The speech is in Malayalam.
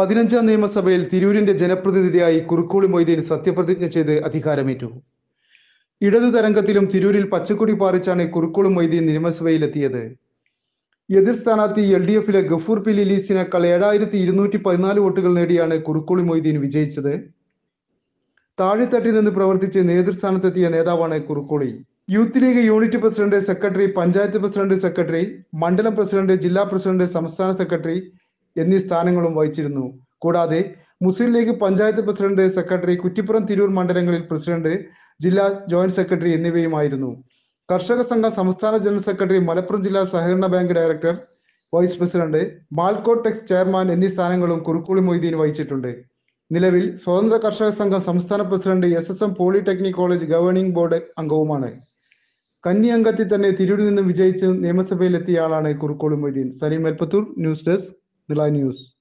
15ാം നിയമസഭയിൽ തിരൂരിന്റെ ജനപ്രതിനിധിയായി കുറുക്കോളി മൊയ്തീൻ സത്യപ്രതിജ്ഞ ചെയ്ത് അധികാരമേറ്റു. ഇടതു തരംഗത്തിലും തിരൂരിൽ പച്ചക്കൊടി പാറിച്ചാണ് കുറുക്കോളി മൊയ്തീൻ നിയമസഭയിലെത്തിയത്. എതിർ സ്ഥാനാർത്ഥി LDF-ലെ ഗഫൂർ പി ലീസിനേക്കാൾ 7214 വോട്ടുകൾ നേടിയാണ് കുറുക്കോളി മൊയ്തീൻ വിജയിച്ചത്. താഴെത്തട്ടിൽ നിന്ന് പ്രവർത്തിച്ച് നേതൃസ്ഥാനത്തെത്തിയ നേതാവാണ് Kurukkoli. Youth League unit president, secretary, panchayat president, secretary, മണ്ഡലം പ്രസിഡന്റ്, ജില്ലാ പ്രസിഡന്റ്, സംസ്ഥാന സെക്രട്ടറി എന്നീ സ്ഥാനങ്ങളും വഹിച്ചിരുന്നു. കൂടാതെ മുസ്ലിം ലീഗ് പഞ്ചായത്ത് പ്രസിഡന്റ്, സെക്രട്ടറി, കുറ്റിപ്പുറം, തിരൂർ മണ്ഡലങ്ങളിൽ പ്രസിഡന്റ്, ജില്ലാ ജോയിന്റ് സെക്രട്ടറി എന്നിവയുമായിരുന്നു. കർഷക സംഘം സംസ്ഥാന ജനറൽ സെക്രട്ടറി, മലപ്പുറം ജില്ലാ സഹകരണ bank director, vice president, Malcotex chairman എന്നീ സ്ഥാനങ്ങളും കുറുക്കോളി മൊയ്തീൻ വഹിച്ചിട്ടുണ്ട്. നിലവിൽ സ്വതന്ത്ര കർഷക സംഘം സംസ്ഥാന president, SSM polytechnic college governing board അംഗവുമാണ്. കന്നി അംഗത്തിൽ തന്നെ തിരൂരിൽ നിന്ന് വിജയിച്ച് നിയമസഭയിലെത്തിയ ആളാണ് Kurukkoli Moideen. Saleem Elppathur, news desk, Nila news.